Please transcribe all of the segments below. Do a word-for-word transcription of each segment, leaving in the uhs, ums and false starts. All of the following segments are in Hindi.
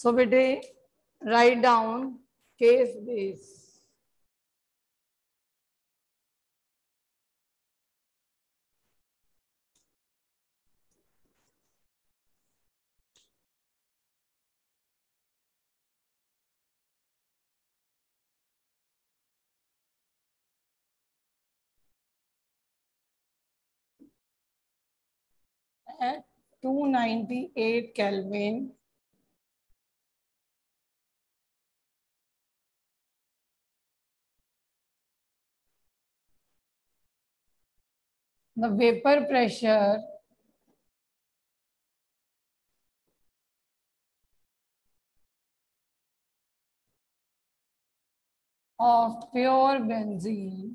सो बेटे write down case base. At two ninety-eight Kelvin, the vapor pressure of pure benzene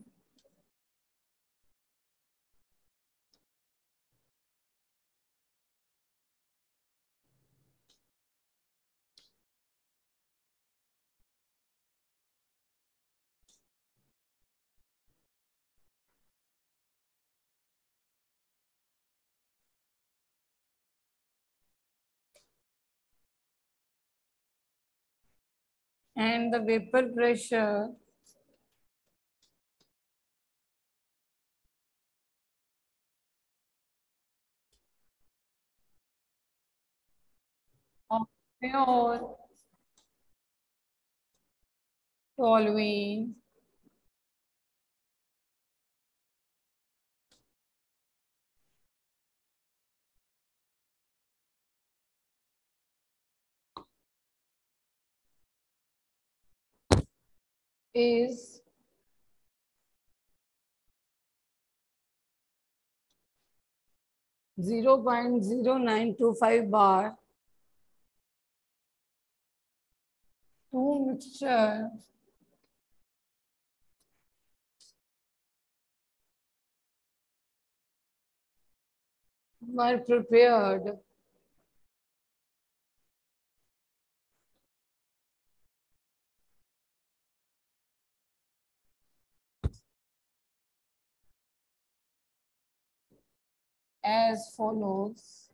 and the vapor pressure of pure toluene is zero point zero nine two five bar two mixture were prepared as follows.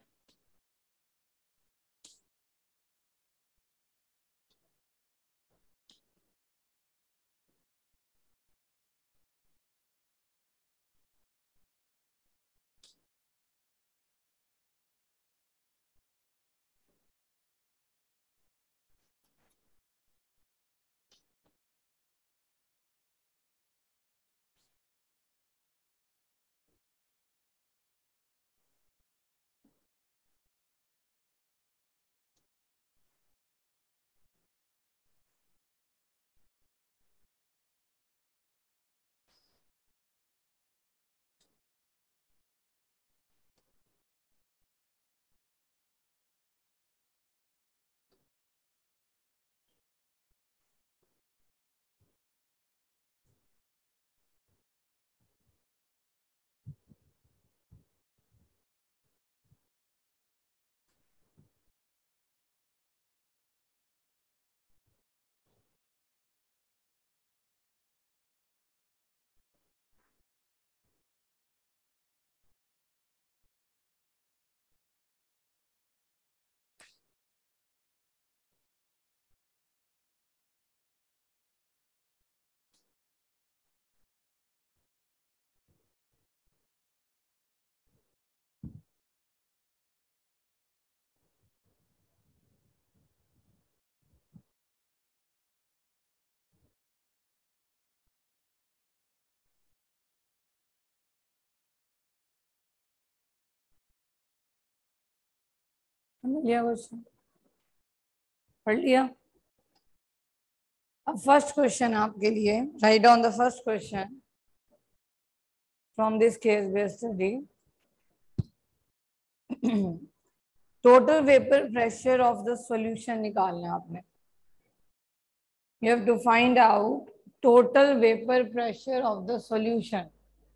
समझ लिया क्वेश्चन? पढ़ लिया? अब फर्स्ट क्वेश्चन आपके लिए. Write down the first question from this case based study. Total vapour pressure of the solution निकालना है आपने. You have to find out total vapor pressure of the solution,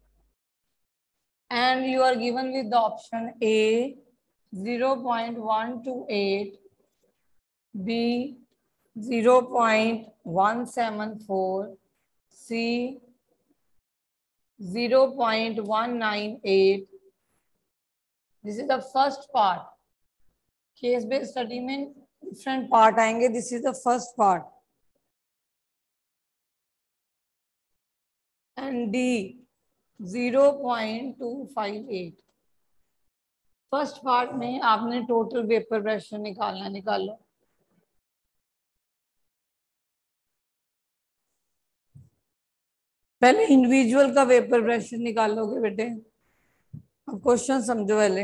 and you are given with the option A zero point one two eight, B zero point one seven four, C zero point one nine eight. This is the first part. Case based study में डिफरेंट पार्ट आएंगे. This is the first part. And D zero point two five eight. First part में आपने टोटल वेपर प्रेशर निकालना. निकालो. पहले इंडिविजुअल का वेपर प्रेशर निकालोगे बेटे. अब क्वेश्चन समझो. पहले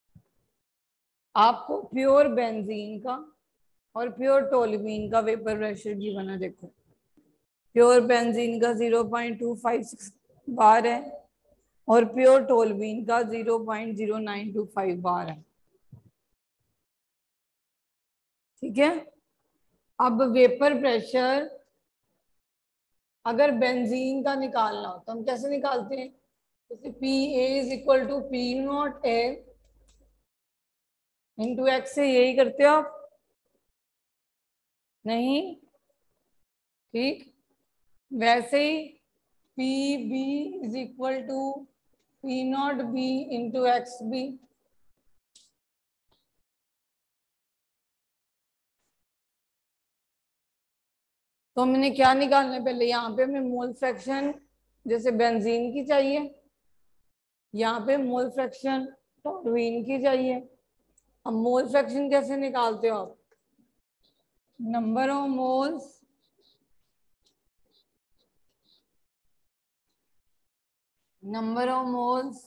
आपको प्योर बेंजीन का और प्योर टोल्यूइन का वेपर प्रेशर गिवन है. देखो प्योर बेंजीन का zero point two five six bar है और प्योर टोल्यूइन का zero point zero nine two five bar है. ठीक है. अब वेपर प्रेशर अगर बेंजीन का निकालना हो तो हम कैसे निकालते हैं? जैसे P A is equal to P not A into X से. यही करते हो आप? नहीं. ठीक. वैसे ही P B is equal to P not B into X B. तो हमने क्या निकालना है? पहले यहाँ पे हमें मोल फ्रैक्शन जैसे बेंजीन की चाहिए, यहाँ पे मोल फ्रैक्शन टोल्यूइन की चाहिए. अब मोल फ्रैक्शन कैसे निकालते हो आप? Number of moles number of moles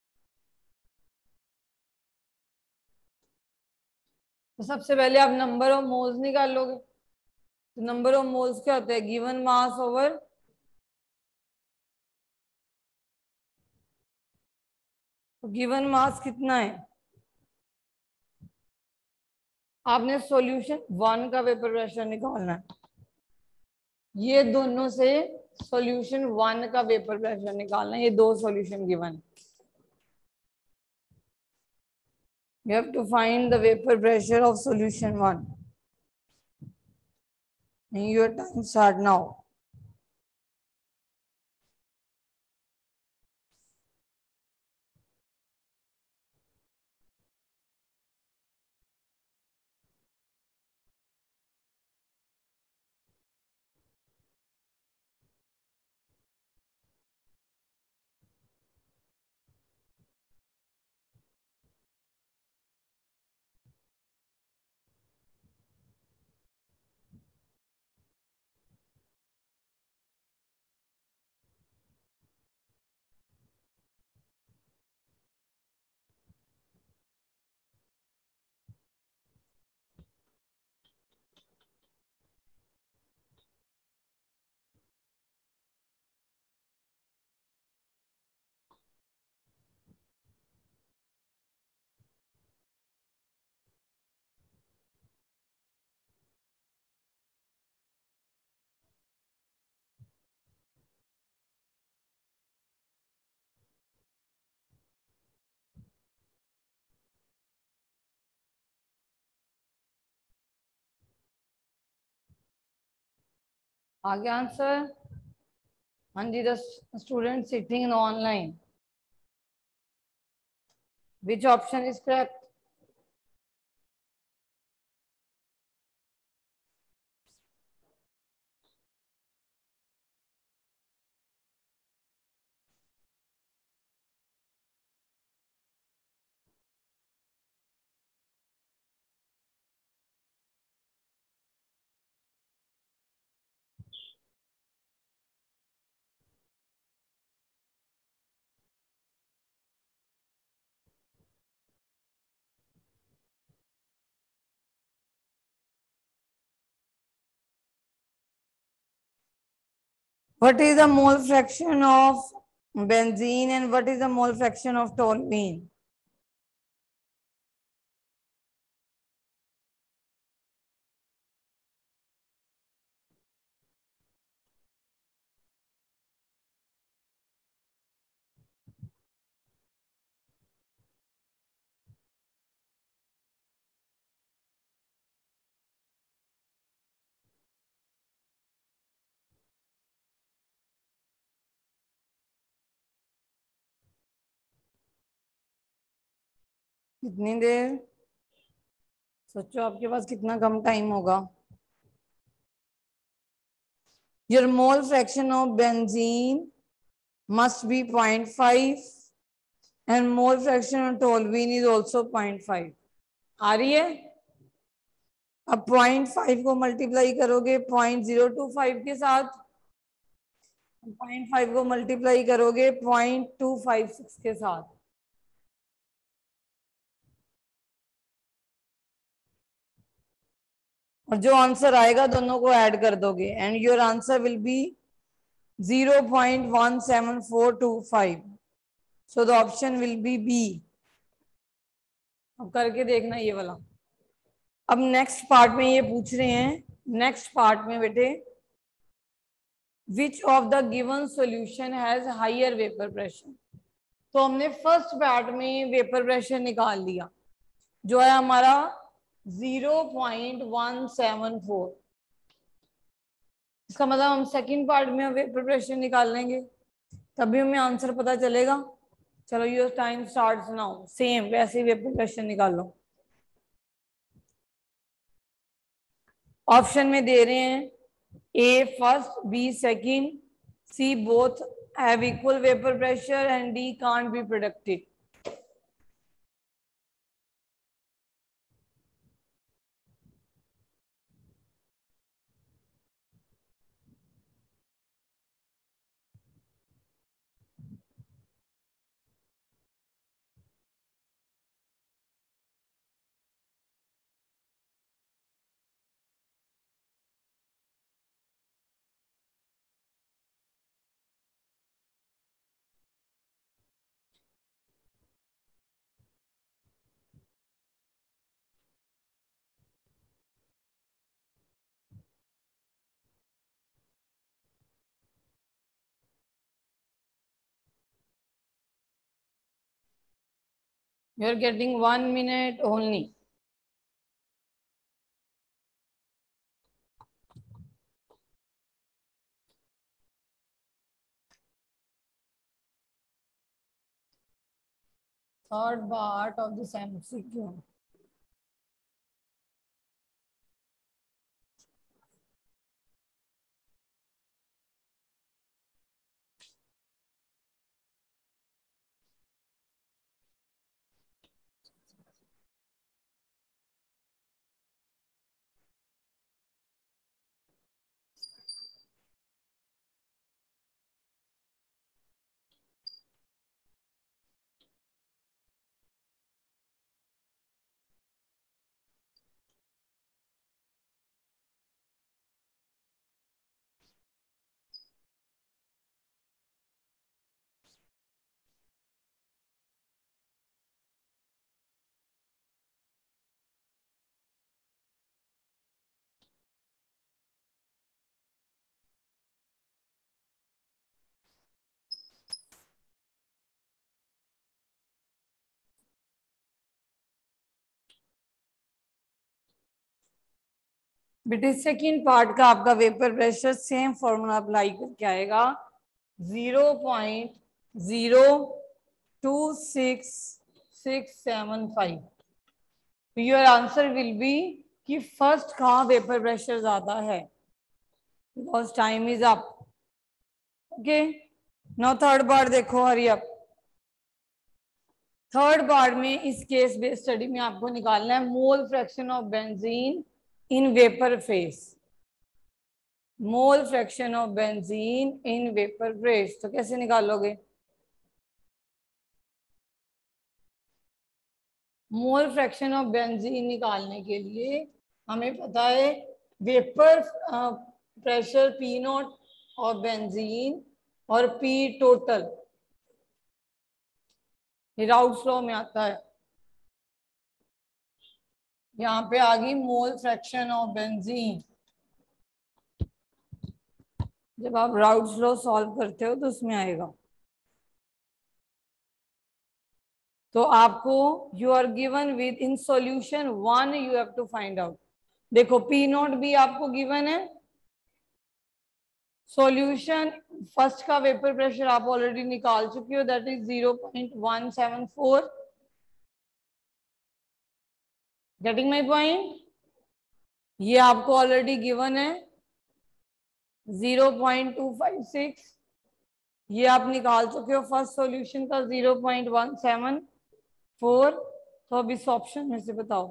तो सबसे पहले आप नंबर ऑफ मोल्स निकालोगे. तो नंबर ऑफ मोल्स क्या होता है? Given mass over given mass कितना है? आपने सॉल्यूशन वन का वेपर प्रेशर निकालना है. ये दोनों से सॉल्यूशन वन का वेपर प्रेशर निकालना है. ये दो solution given. You have to find the vapor pressure of solution one. And your time start now. आगे आंसर. हाँ जी. The student sitting in online. Which option is correct? What is the mole fraction of benzene and what is the mole fraction of toluene? कितनी देर? सोचो आपके पास कितना कम टाइम होगा। Your mole fraction of benzene must be point five and mole fraction of toluene is also point five. आ रही है? अब पॉइंट फाइव को मल्टीप्लाई करोगे पॉइंट जीरो टू फाइव के साथ, पॉइंट फाइव को मल्टीप्लाई करोगे पॉइंट टू फाइव सिक्स के साथ। और जो आंसर आएगा दोनों को ऐड कर दोगे and your answer will be zero point one seven four two five. So the option will be B. अब करके देखना ये वाला। अब नेक्स्ट पार्ट में ये पूछ रहे हैं, नेक्स्ट पार्ट में बेटे, which of the given solution has higher vapour pressure. तो हमने फर्स्ट पार्ट में वेपर प्रेशर निकाल लिया जो है हमारा zero point one seven four. इसका मतलब हम सेकंड पार्ट में वेपर प्रेशर निकाल लेंगे, तभी हमें आंसर पता चलेगा। चलो your time starts now. Same वैसे ही वेपर प्रेशर निकालो। ऑप्शन में दे रहे हैं A first, B second, C both have equal vapour pressure and D can't be predicted. You are getting one minute only. Third part of this M C Q. बेटे सेकेंड पार्ट का आपका vapour pressure same formula apply करके आएगा, zero point zero two six six seven five. Your answer will be कि फर्स्ट का वेपर प्रेशर ज्यादा है because time is up. Okay, now third part देखो, हरी अप। थर्ड पार्ट में इस केस बेस्ड स्टडी में आपको निकालना है mole fraction of benzene in vapour phase. Mole fraction of benzene in vapour phase तो कैसे निकालोगे? मोल फ्रैक्शन ऑफ बेंजीन निकालने के लिए हमें पता है वेपर प्रेशर पी नॉट और बेंजीन और पी टोटल, ये राउट्स लॉ में आता है। यहाँ पे आ गई मोल फ्रैक्शन ऑफ बेंजीन। जब आप राउट्स लॉ सॉल्व करते हो तो उसमें आएगा। तो आपको you are given with in solution one you have to find out. देखो पी नॉट भी आपको गिवन है, सॉल्यूशन फर्स्ट का वेपर प्रेशर आप ऑलरेडी निकाल चुके हो, that is zero point one seven four. Getting my point? ये आपको ऑलरेडी गिवन है zero point two five six, ये आप निकाल चुके हो फर्स्ट सॉल्यूशन का zero point one seven four. तो अब इस ऑप्शन में से बताओ।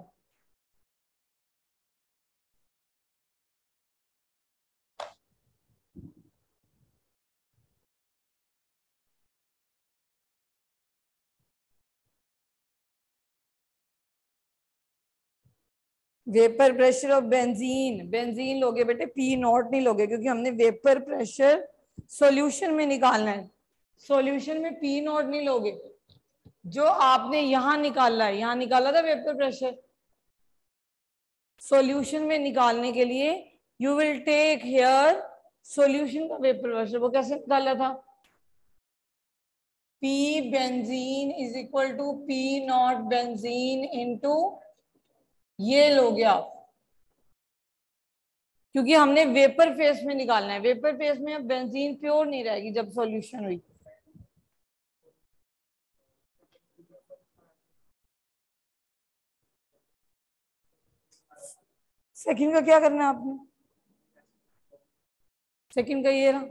Vapour pressure of benzene, benzene लोगे बेटे, पी नॉट नहीं लोगे, क्योंकि हमने वेपर प्रेशर सॉल्यूशन में निकालना है, सॉल्यूशन में पी नॉट नहीं लोगे। जो आपने यहां निकाला है, यहां निकाला था वेपर प्रेशर, सॉल्यूशन में निकालने के लिए you will take here solution का वेपर प्रेशर। वो कैसे निकाला था? P benzene is equal to P not benzene into, ये लोगे आप, क्योंकि हमने वेपर फेस में निकालना है। वेपर फेस में अब बेंजीन प्योर नहीं रहेगी जब सॉल्यूशन हुई। सेकंड का क्या करना है आपने? सेकंड का ये रहा,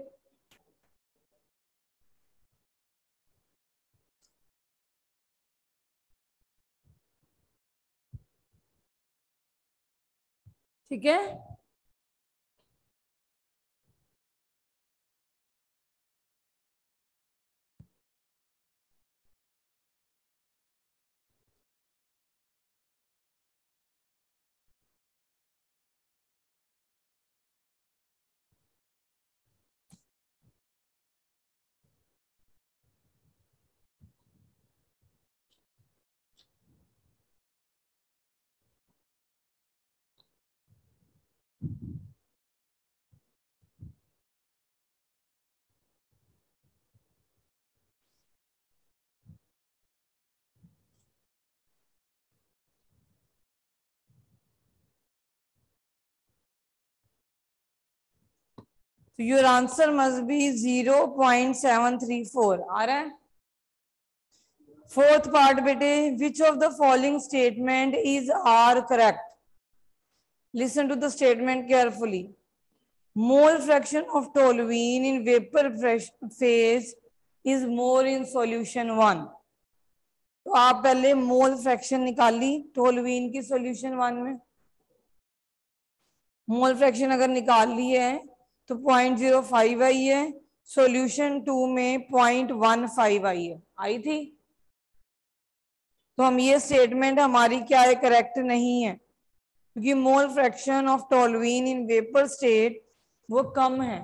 ठीक है। तो your answer must be zero point seven three four आ रहा है। फोर्थ पार्ट बेटे, which of the following statement is are correct? Listen to the statement carefully. Mole fraction of toluene in vapour phase is more in solution one. तो आप पहले मोल फ्रैक्शन निकाली टोलुइन की सॉल्यूशन वन में। मोल फ्रैक्शन अगर निकाल ली है तो पॉइंट जीरो फाइव आई है, सॉल्यूशन टू में पॉइंट वन फाइव आई है, आई थी। तो हम ये स्टेटमेंट हमारी क्या है, करेक्ट नहीं है, क्योंकि mole fraction of toluene in vapour state वो कम है।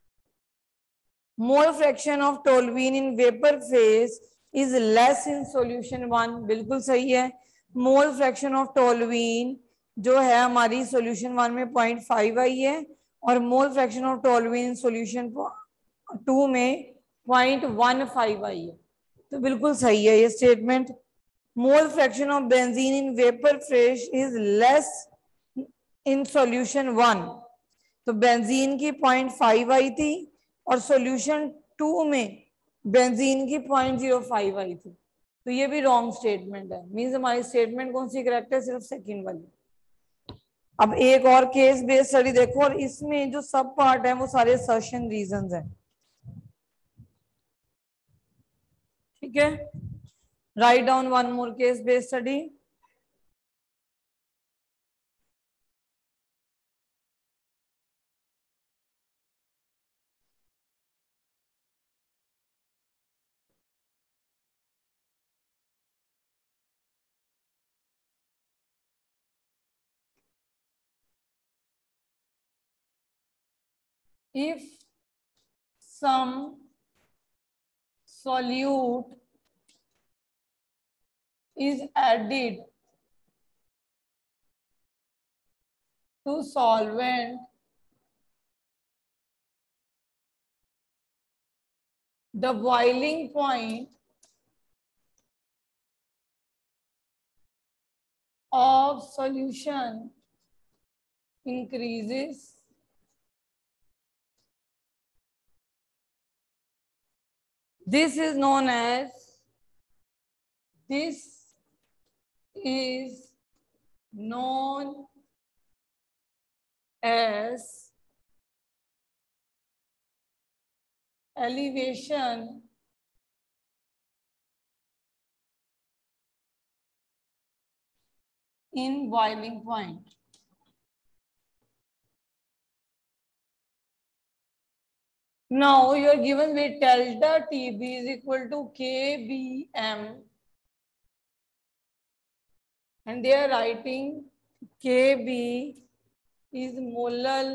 Mole fraction of toluene in vapour phase is less in solution one, बिल्कुल सही है। मोल फ्रैक्शन ऑफ टोलुइन जो है हमारी सॉल्यूशन वन में पॉइंट फाइव आई है, और mole fraction of toluene solution two में पॉइंट वन फाइव आई है। तो बिल्कुल सही है ये statement. Mole fraction of benzene in vapour phase is less in solution one. तो बेंजीन की पॉइंट फाइव आई थी और सॉल्यूशन टू में बेंजीन की पॉइंट जीरो फाइव आई थी। तो ये भी रॉन्ग स्टेटमेंट है। मींस हमारी स्टेटमेंट कौन सी करेक्ट है? सिर्फ सेकंड वाली। अब एक और केस बेस्ड स्टडी देखो, और इसमें जो सब पार्ट है वो सारे सर्शन रीजंस हैं, ठीक है। Write down one more case based study. If some solute is added to solvent, the boiling point of solution increases. This is known as, this is known as known as elevation in boiling point. Now you are given with delta T B is equal to K B M, and they are writing K B is molar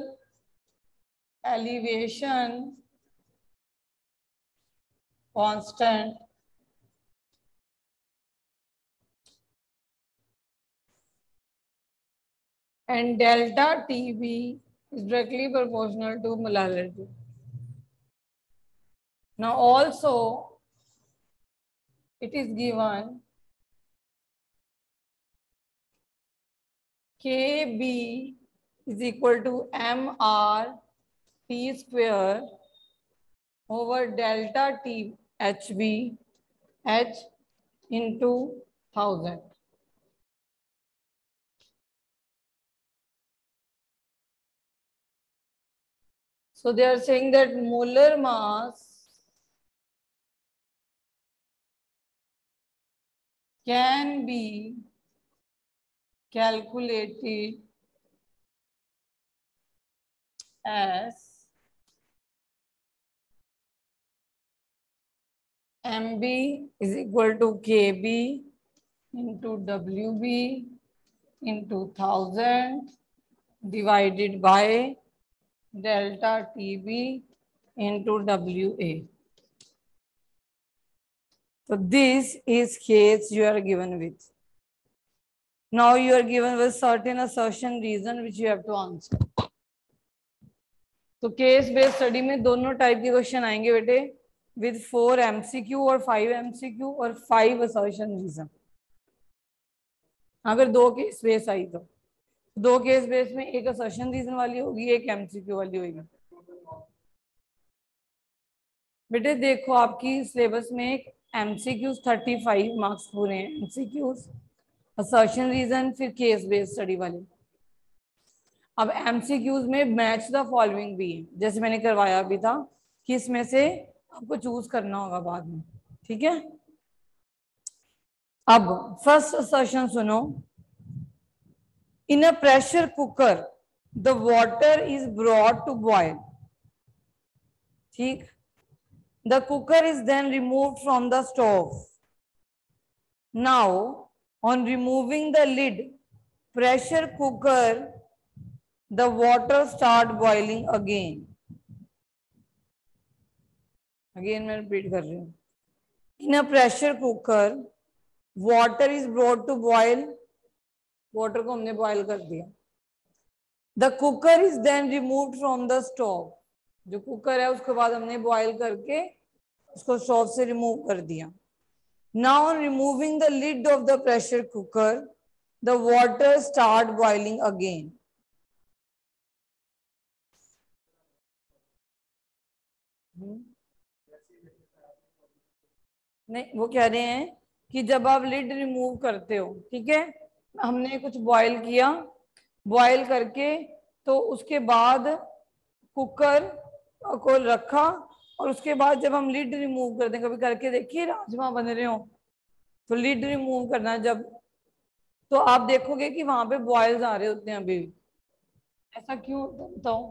elevation constant and delta T B is directly proportional to molarity. Now also it is given K B is equal to M R T square over delta T H B H into thousand. So they are saying that molar mass can be calculated as M B is equal to K B into W B into thousand divided by delta T B into W A. So this is case you are given with. Now you are given with certain assertion reason which you have to answer. तो केस बेस्ड स्टडी में दोनों टाइप के क्वेश्चन आएंगे बेटे, विद फोर एमसीक्यू और फाइव एमसीक्यू और फाइव असर्शन रीजन. अगर दो केस बेस आई तो दो केस बेस में एक असर्शन रीजन वाली होगी, एक एमसीक्यू वाली होगी. बेटे देखो आपकी सिलेबस में एमसीक्यूज थर्टी फाइव मार्क्स पूरे हैं, एमसीक्यूज असर्शन रीजन फिर केस बेस्ड स्टडी वाले. अब एमसीक्यूज में मैच द फॉलोइंग भी है, जैसे मैंने करवाया भी था कि इसमें से आपको चूज करना होगा बाद में. ठीक है, अब फर्स्ट असर्शन सुनो. In a pressure cooker the water is brought to boil. ठीक, the cooker is then removed from the stove. Now on removing the lid pressure cooker the water start boiling again. Again मैं repeat कर रही हूँ. In a pressure cooker, water is brought to boil. Water को हमने boil कर दिया. The cooker is then removed from the stove. जो कुकर है उसके बाद हमने boil करके उसको stove से remove कर दिया. Now on removing the lid of the pressure cooker, the water start boiling again. नहीं, वो कह रहे हैं कि जब आप लिड रिमूव करते हो, ठीक है, हमने कुछ बॉईल किया, बॉईल करके तो उसके बाद कुकर को रखा और उसके बाद जब हम लिड रिमूव करते हैं, कभी करके देखिए राजमा बन रहे हो तो लिड रिमूव करना जब, तो आप देखोगे कि वहां पे बॉयल्स आ रहे होते हैं अभी. ऐसा क्यों होता है बताओ?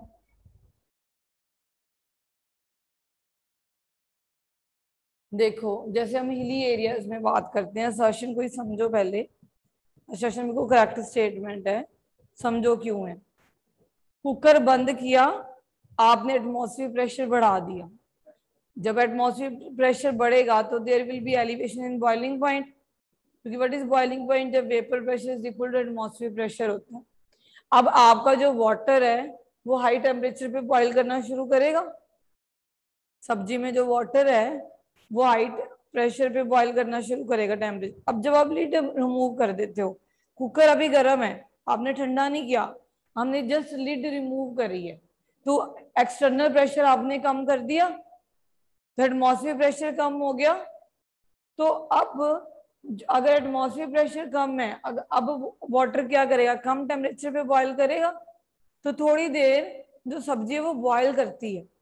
देखो जैसे हम हिली एरियाज में बात करते हैं, असर्शन को ही समझो पहले. असर्शन में को करेक्ट स्टेटमेंट है, समझो क्यों है. कुकर बंद किया, आपने एटमॉस्फेयर प्रेशर बढ़ा दिया. जब एटमॉस्फेयर प्रेशर बढ़ेगा तो there will be elevation in boiling point, क्योंकि व्हाट इज बॉइलिंग पॉइंट? जब vapour pressure is equal to atmosphere pressure होता है. अब आपका जो वाटर है वो हाई टेम्परेचर पे बॉइल करना शुरू करेगा. सब्जी में जो वाटर है वो हाई प्रेशर पे बॉईल करना शुरू करेगा टेम्परेचर. अब जब आप लिड रिमूव कर देते हो, कुकर अभी गर्म है, आपने ठंडा नहीं किया, हमने जस्ट लिड रिमूव करी है, तो एक्सटर्नल प्रेशर आपने कम कर दिया, तो एटमॉस्फेयर प्रेशर कम हो गया. तो अब अगर एटमॉस्फेयर प्रेशर कम है, अगर अब वाटर क्या करेगा, कम टेम्परेचर पे बॉईल करेगा, तो थोड़ी देर जो सब्जी है वो बॉईल करती है।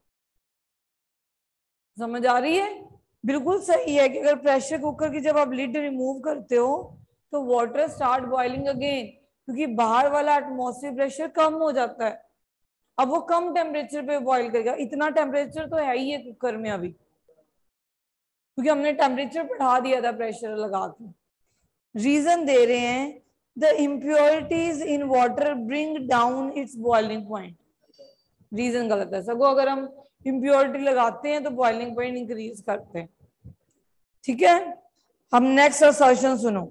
समझ आ रही है? बिल्कुल सही है कि अगर प्रेशर कुकर की जब आप लिड रिमूव करते हो तो वाटर स्टार्ट बॉइलिंग अगेन, क्योंकि बाहर वाला एटमॉस्फेयर प्रेशर कम हो जाता है। अब वो कम टेम्परेचर पे बॉईल करेगा। इतना टेम्परेचर तो है ही है कुकर में अभी, क्योंकि हमने टेम्परेचर बढ़ा दिया था प्रेशर लगा के। रीजन दे रहे हैं, the impurities in water bring down its boiling point. Reason गलत है सगो, अगर हम इम्प्योरिटी लगाते हैं तो बॉइलिंग पॉइंट इंक्रीज करते हैं। ठीक है, हम नेक्स्ट असर्शन सुनो।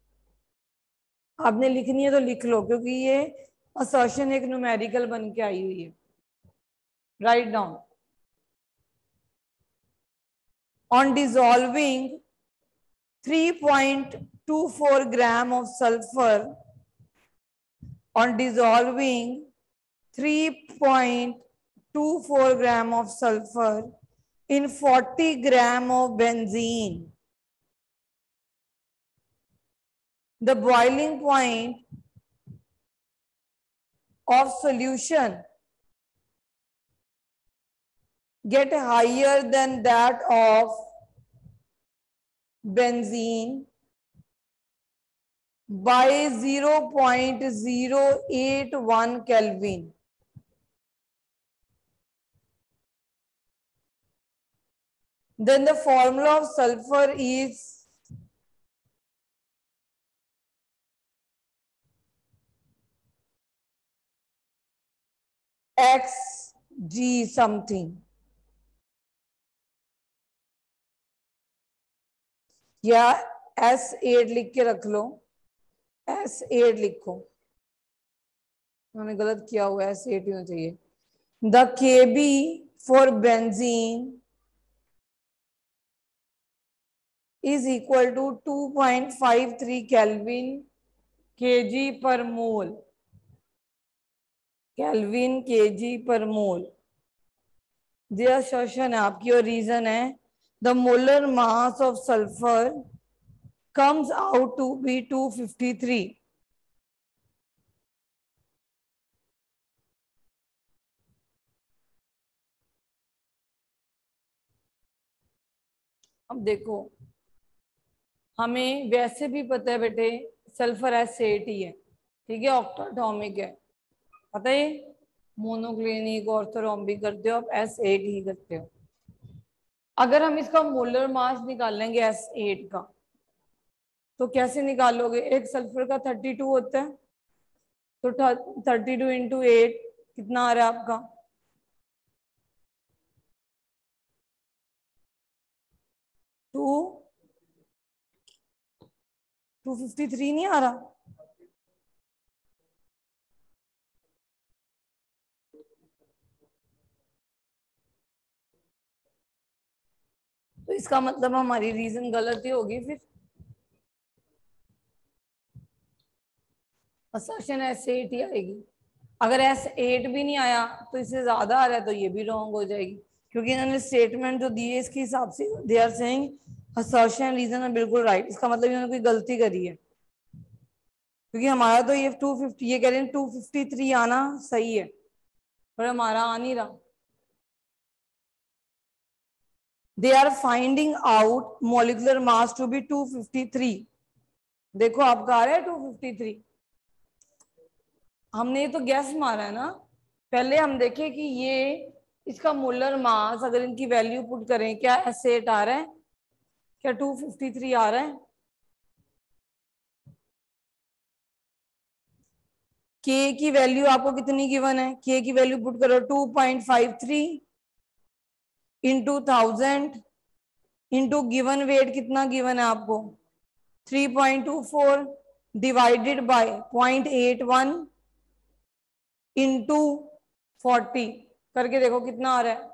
आपने लिखनी है तो लिख लो, क्योंकि ये असर्शन एक न्यूमेरिकल बन के आई हुई है। Write down. On dissolving three point two four gram of sulfur, on dissolving three point two four gram of sulfur in forty gram of benzene, the boiling point of solution get higher than that of benzene by zero point zero eight one Kelvin. Then the formula of sulfur is X G something, या एस एट लिख के रख लो, एस एट लिखो, मैंने गलत किया हुआ है, एस एट होना चाहिए। The K B for benzene is equal to two point five three kelvin K G पर मोल, केल्विन के जी पर मोल। यह असर्शन है आपकी, और रीजन है the molar mass of sulphur comes out to be two fifty-three. अब देखो, हमें वैसे भी पता है बेटे सल्फर एस एट ही है, ठीक है, ऑक्टाटॉमिक है, पता है, मोनोक्लिनिक ऑर्थोरोम्बिक करते हो आप, एस एट ही करते हो। अगर हम इसका मोलर मास निकालेंगे एस एट का, तो कैसे निकालोगे? एक सल्फर का थर्टी टू होता है, तो थर्टी टू इंटू एट कितना आ रहा है आपका? टू टू फिफ्टी थ्री नहीं आ रहा? तो इसका मतलब हमारी रीजन गलत ही होगी फिर। असर्शन एस एट ही आएगी। अगर एस एट भी नहीं आया तो इससे ज्यादा आ रहा है तो ये भी रॉन्ग हो जाएगी, क्योंकि इन्होंने स्टेटमेंट जो दी है इसके हिसाब से they are saying assertion reason है बिल्कुल राइट। इसका मतलब इन्होंने कोई गलती करी है, क्योंकि हमारा तो ये टू फिफ्टी, ये कह रहे हैं टू फिफ्टी थ्री आना सही है, पर हमारा आ नहीं रहा। They are finding out molecular mass to be two fifty three. देखो आपका आ रहा है टू फिफ्टी थ्री। हमने ये तो गैस मारा है ना, पहले हम देखें कि ये इसका मोलर मास अगर इनकी वैल्यू पुट करें, क्या एस एट आ रहा है, क्या टू फिफ्टी थ्री आ रहा है? के की वैल्यू आपको कितनी गिवन है? के की वैल्यू पुट करो, two point five three into thousand into given weight कितना गिवन है आपको? Three point two four divided by point eight one into forty करके देखो कितना आ रहा है।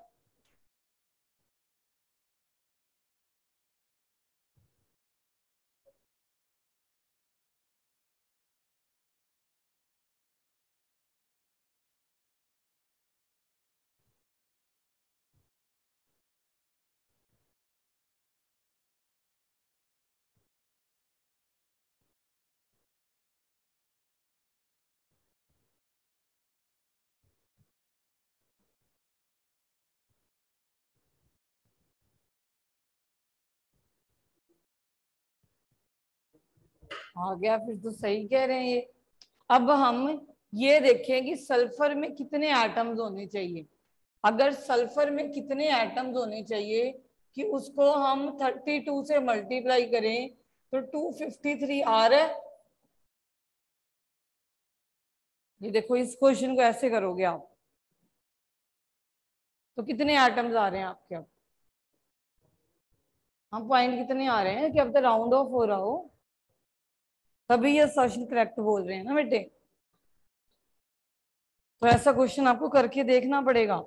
आ गया, फिर तो सही कह रहे हैं ये। अब हम ये देखें कि सल्फर में कितने एटम्स होने चाहिए। अगर सल्फर में कितने एटम्स होने चाहिए कि उसको हम थर्टी टू से मल्टीप्लाई करें तो टू फिफ्टी थ्री आ रहा है। ये देखो, इस क्वेश्चन को ऐसे करोगे आप तो कितने एटम्स आ रहे हैं आपके। अब हम पॉइंट कितने आ रहे हैं कि अब तो राउंड ऑफ हो रहा हो, तभी ये असर्शन करेक्ट बोल रहे हैं ना बेटे। तो ऐसा क्वेश्चन आपको करके देखना पड़ेगा।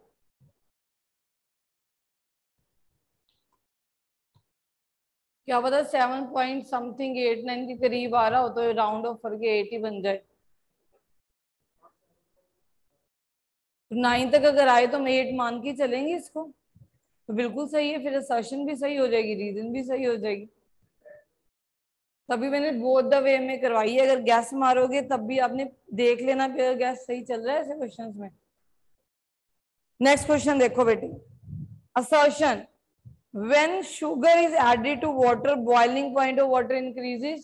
क्या पता seven point something eight nine के करीब आ रहा हो तो राउंड ऑफ करके एट ही बन जाए। तो नाइन तक अगर आए तो हम एट मान के चलेंगे इसको, तो बिल्कुल सही है, फिर असर्शन भी सही हो जाएगी, रीजन भी सही हो जाएगी। तभी मैंने बोथ द वे में करवाई है। अगर गैस मारोगे तब भी आपने देख लेना कि अगर गैस सही चल रहा है ऐसे क्वेश्चंस में। नेक्स्ट क्वेश्चन देखो बेटे, assertion when sugar is added to water boiling point of water increases।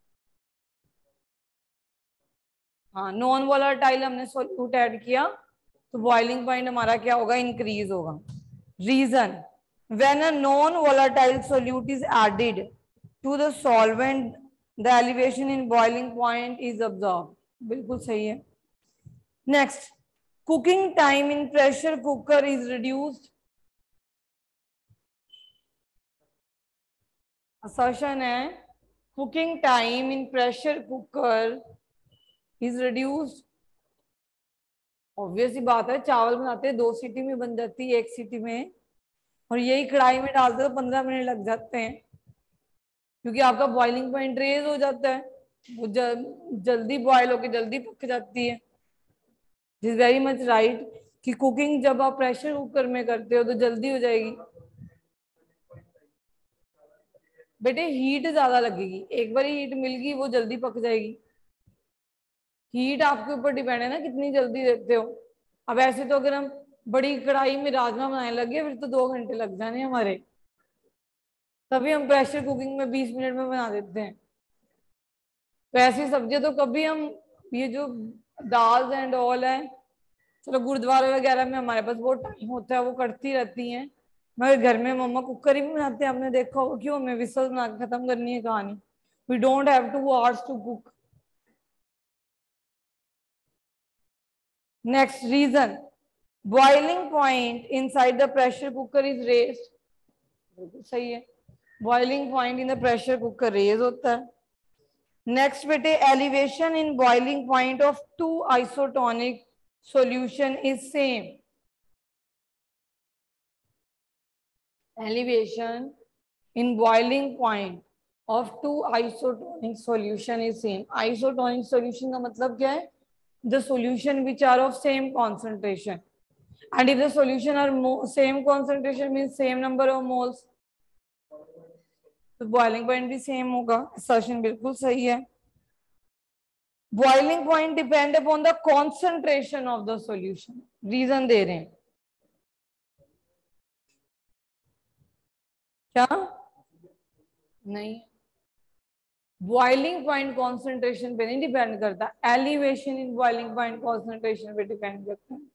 हाँ, नॉन वोलेटाइल हमने सोल्यूट ऐड किया तो बॉइलिंग पॉइंट हमारा क्या होगा, इंक्रीज होगा। Reason, when a non volatile solute is added to the solvent the elevation in boiling point is observed। बिल्कुल सही है। Next, cooking time in pressure cooker is reduced. Assertion है cooking time in pressure cooker is reduced. Obvious ही बात है, चावल बनाते हैं दो सीटी में बन जाती है, एक सीटी में, और यही कढ़ाई में डालते तो पंद्रह मिनट लग जाते हैं, क्योंकि आपका बॉइलिंग पॉइंट रेज हो जाता है, वो जल, जल्दी बॉयल होकर जल्दी पक जाती है। दिस वेरी मच राइट कि कुकिंग जब आप प्रेशर कुकर में करते हो तो जल्दी हो जाएगी। बेटे हीट ज्यादा लगेगी, एक बार हीट मिल गई वो जल्दी पक जाएगी। हीट आपके ऊपर डिपेंड है ना कितनी जल्दी देते हो। अब ऐसे तो अगर हम बड़ी कढ़ाई में राजमा बनाने लगे फिर तो दो घंटे लग जाने हमारे, तभी हम प्रेशर कुकिंग में बीस मिनट में बना देते हैं। तो ऐसी सब्जियां तो कभी हम, ये जो दाल एंड ऑल है, चलो गुरुद्वारे वगैरह में हमारे पास बहुत टाइम होता है, वो करती रहती हैं, मगर घर में मम्मा कुकर ही में बनाते हैं। आपने देखा होगा, क्यों, हमें विसल बना के खत्म करनी है कहानी। We don't have two hours to cook. Next reason, boiling point inside the pressure cooker is raised. बिल्कुल सही है, boiling point in the pressure cooker raise होता है। नेक्स्ट बेटे, elevation in boiling point of two isotonic solution is same. Elevation in boiling point of two isotonic solution is same। isotonic solution का मतलब क्या है, the solution which are of same concentration, and if the solution are same concentration means same number of moles, तो बॉइलिंग पॉइंट भी सेम होगा। assertion बिल्कुल सही है। Boiling point depend upon the concentration of the solution, reason दे रहे हैं क्या, नहीं, बॉइलिंग पॉइंट कॉन्सेंट्रेशन पे नहीं डिपेंड करता, elevation in boiling point concentration पे डिपेंड करता है।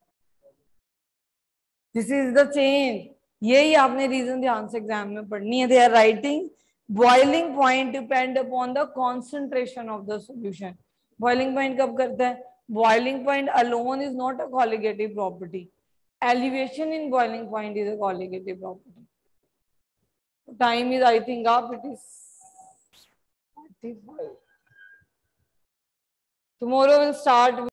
This is the change. यही आपने रीजन ध्यान से एग्जाम में पढ़नी है। They are writing boiling point depend upon the concentration of the solution. Boiling point कब करता है, boiling point alone is not a colligative property, elevation in boiling point is a colligative property. Time is, I think आप, it is Tomorrow we'll start